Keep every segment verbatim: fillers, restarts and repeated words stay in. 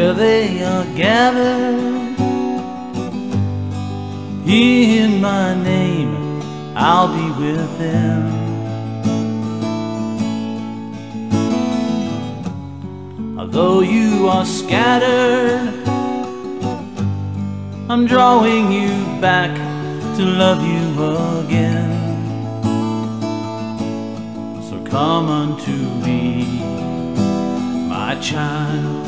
where they are gathered in my name, I'll be with them. Although you are scattered, I'm drawing you back to love you again. So come unto me, my child,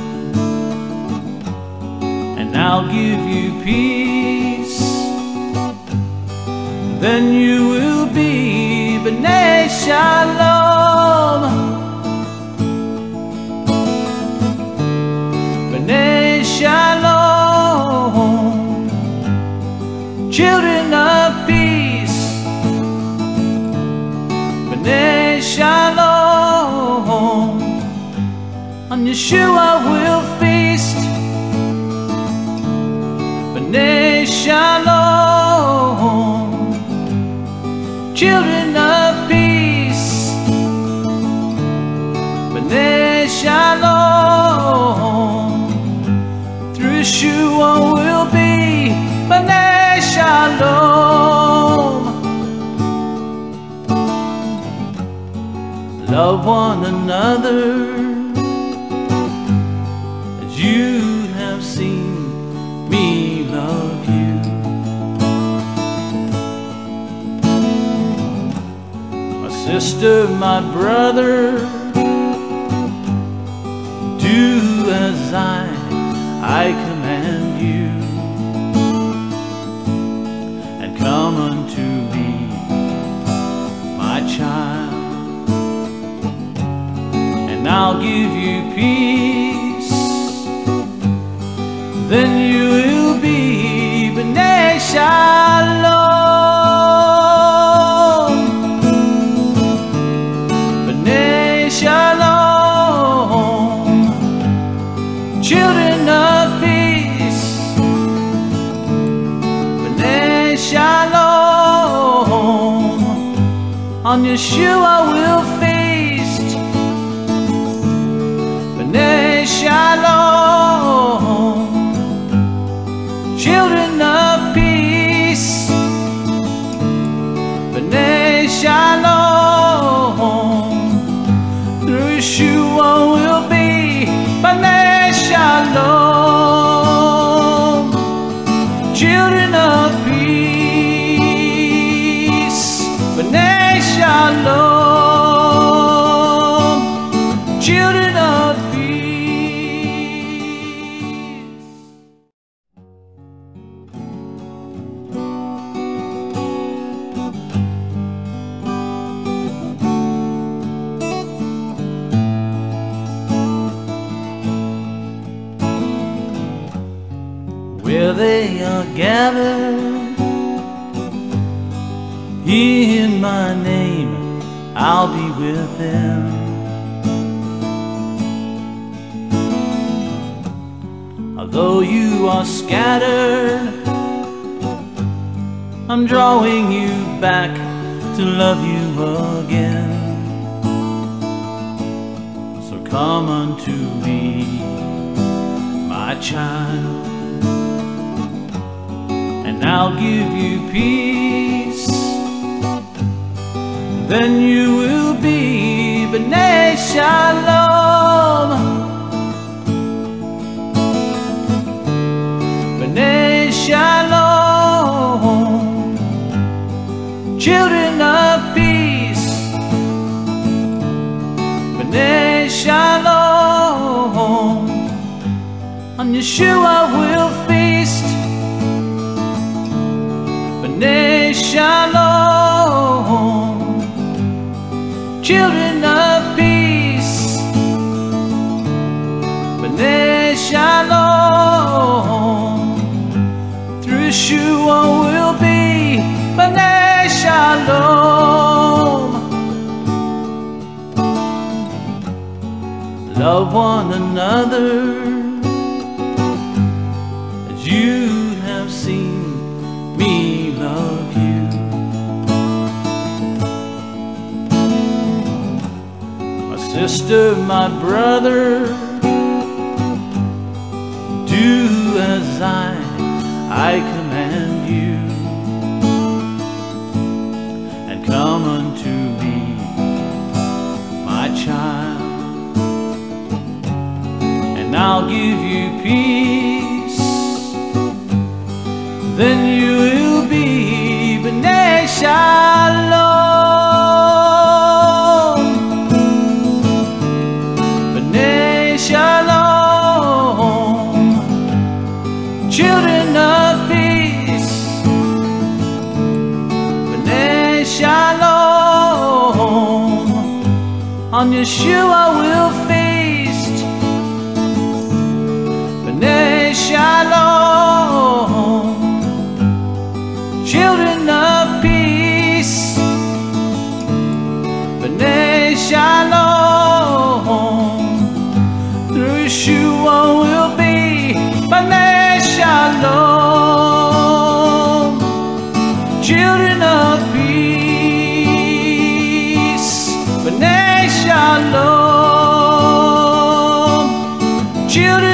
and I'll give you peace. Then you will be Bnai Shalom, Bnai Shalom, children of peace. Bnai Shalom, on Yeshua we'll feast. Bnai Shalom, children of peace. Bnai Shalom, through Yeshua we'll be Bnai Shalom. Love one another as you have seen me love you. My sister, my brother, do as I, I command you, and come unto me, my child, and I'll give you peace. Then you will be Bnai Shalom, Bnai Shalom, children of peace. Bnai Shalom, on Yeshua we'll feast. Bnai Shalom, children of peace. Bnai Shalom, through Yeshua we'll be Bnai Shalom, children of peace. Bnai Shalom, children of where they are gathered in my name, I'll be with them. Although you are scattered, I'm drawing you back to love you again. So come unto me, my child, and I'll give you peace. Then you will be Bnai Shalom, Bnai Shalom, children of peace. Bnai Shalom, on Yeshua we'll feast. Bnai Shalom, children of peace. Bnai Shalom, through Yeshua we'll be Bnai Shalom. Love one another as you have seen me love you. My sister, my brother, do as I, I command you, and come unto me, my child, and I'll give you peace. Then you will be Bnei Shalom, Bnei Shalom, children of peace. Bnei Shalom, on Yeshua will feast. Bnei Shalom, children of peace. Bnei Shalom, through Yeshua will be Bnei Shalom, children of peace. Bnei Shalom, children